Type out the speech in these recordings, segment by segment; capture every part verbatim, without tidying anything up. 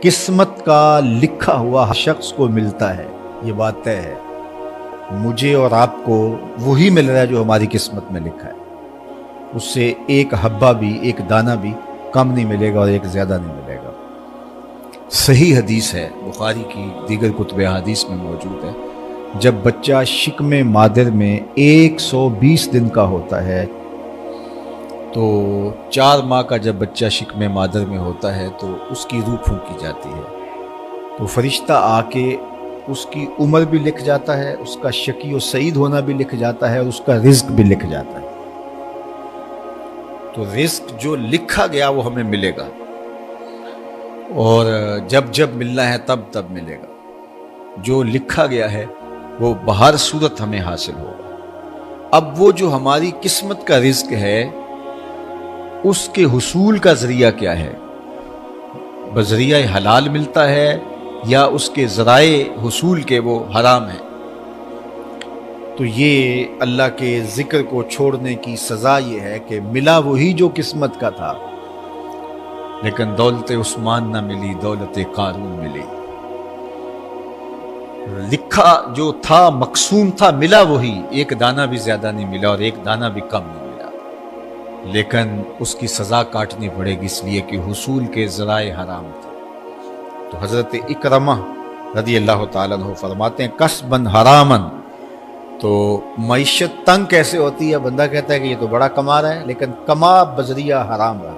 قسمت کا لکھا ہوا شخص کو ملتا ہے، یہ بات طے ہے۔ مجھے اور آپ کو وہی مل رہا ہے جو ہماری قسمت میں لکھا ہے، اس سے ایک حبہ بھی، ایک دانہ بھی کم نہیں ملے گا اور ایک زیادہ نہیں ملے گا۔ صحیح حدیث ہے، بخاری کی دیگر کتب حدیث میں موجود ہے، جب بچہ شکم مادر میں ایک سو بیس دن کا ہوتا ہے تو چار ماہ کا جب بچہ شکم مادر میں ہوتا ہے تو اس کی روح پھونکی جاتی ہے، تو فرشتہ آ کے اس کی عمر بھی لکھ جاتا ہے، اس کا شقی و سعید ہونا بھی لکھ جاتا ہے، اور اس کا رزق بھی لکھ جاتا ہے۔ تو رزق جو لکھا گیا وہ ہمیں ملے گا، اور جب جب ملنا ہے تب تب ملے گا۔ جو لکھا گیا ہے وہ بہر صورت ہمیں حاصل ہوگا۔ اب وہ جو ہماری قسمت کا رزق ہے اس کے حصول کا ذریعہ کیا ہے؟ بذریعہ حلال ملتا ہے یا اس کے ذرائع حصول کے وہ حرام ہیں؟ تو یہ اللہ کے ذکر کو چھوڑنے کی سزا یہ ہے کہ ملا وہی جو قسمت کا تھا، لیکن دولت عثمان نہ ملی، دولت قارون ملی۔ لکھا جو تھا، مقسوم تھا، ملا وہی، ایک دانہ بھی زیادہ نہیں ملا اور ایک دانہ بھی کم نہیں ملا، لیکن اس کی سزا کاٹنی پڑے گی، اس لیے کہ حصول کے ذرائع حرام تھے۔ تو حضرت اکرمہ رضی اللہ تعالیٰ عنہ فرماتے ہیں کسبن حرامن، تو معیشت تنگ کیسے ہوتی ہے؟ بندہ کہتا ہے کہ یہ تو بڑا کما رہا ہے، لیکن کما بذریعہ حرام رہا ہے۔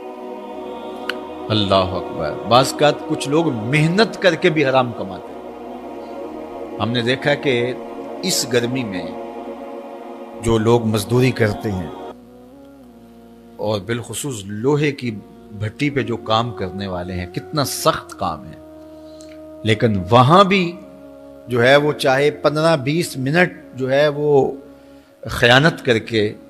اللہ اکبر۔ بعض اوقات کچھ لوگ محنت کر کے بھی حرام کماتے ہیں۔ ہم نے دیکھا کہ اس گرمی میں جو لوگ مزدوری کرتے ہیں اور بالخصوص لوہے کی بھٹی پہ جو کام کرنے والے ہیں، کتنا سخت کام ہے، لیکن وہاں بھی جو ہے وہ چاہے پندرہ بیس منٹ جو ہے وہ خیانت کر کے